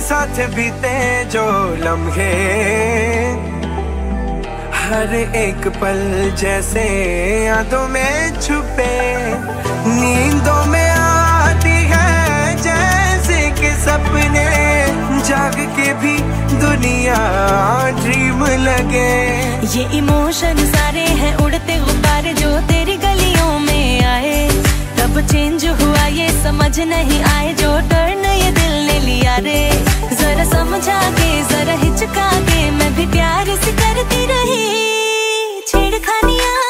साथ बीते जो लम्हे, हर एक पल जैसे यादों में छुपे, नींदों में आती है जैसे कि सपने, जाग के भी दुनिया ड्रीम लगे। ये इमोशन सारे हैं उड़ते गुब्बारे जो तेरी गलियों में आए, तब चेंज हुआ ये समझ नहीं आए जो टर्न ये दिल ने लिया रे। जरा समझा के जरा हिचका के मैं भी प्यार से करती रही छेड़खानियां।